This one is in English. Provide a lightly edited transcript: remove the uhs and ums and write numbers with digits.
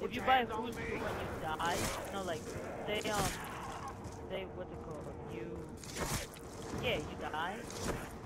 if you buy food and you die, no, like, they, what's it called? You die,